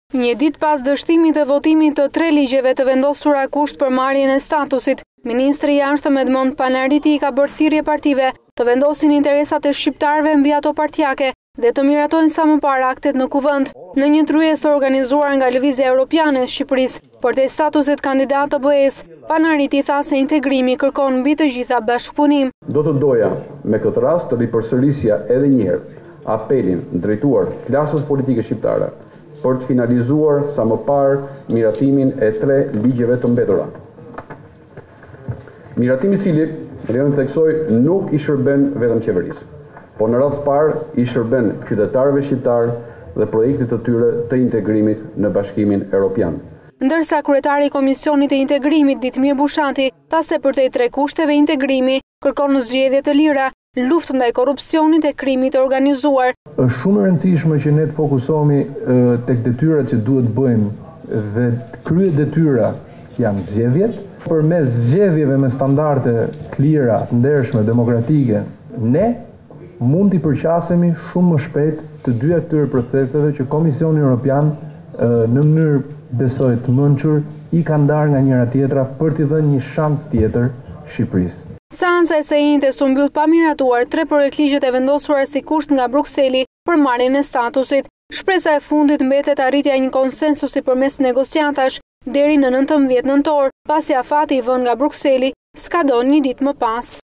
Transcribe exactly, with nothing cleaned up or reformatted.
Një ditë pas dështimit të votimit të tre ligjeve të vendosura kusht për marrjen e statusit, Ministri i Jashtëm Edmond Panariti i ka bërë thirrje partive të vendosin interesat e shqiptarëve mbi ato partijake dhe të miratojnë sa më parë aktet në kuvend. Në një tryezë të organizuar nga Lëvizja Europiane e Shqipërisë për te statusit kandidat të B E-s, Panariti tha se integrimi kërkon mbi të gjitha bashkëpunim. Do të doja me këtë rast të ripërsërisja edhe një herë apelin drejtuar klasës politike shqiptare për të finalizuar sa më parë miratimin e tre ligjeve të mbetura. Miratimi i cili, lejon të theksoj, nuk i shërben vetëm qeverisë, por në radhë parë i shërben qytetarëve shqiptarë dhe projektit të tyre të integrimit në Bashkimin Evropian. Ndërsa kryetari i Komisionit të Integrimit Ditmir Bushati tha se për te tre kushteve integrimi kërkon zgjedhje të lira, luftë ndaj korrupsionit e krimit të organizuar. Është shumë e rëndësishme që ne të fokusohemi tek detyrat që duhet bëjmë dhe krye detyra janë zgjedhjet. Përmes zgjedhjeve me standarde të lira, të ndershme, demokratike, ne mund t'i përqasemi shumë më shpejt të dy këtyre proceseve që Komisioni Evropian në mënyrë besoj të mençur i ka ndarë nga njëra tjetra për t'i dhënë një shans tjetër Shqipërisë. Seanca e sejnite u mbyll pa miratuar tre projektligjet e vendosura si kusht nga Brukseli për marrjen e statusit. Shpresa e fundit mbetet arritja e një konsensusi përmes negociatash deri në nëntëmbëdhjetë nëntor, pasi afati i vënë nga Brukseli skadon një ditë më pas.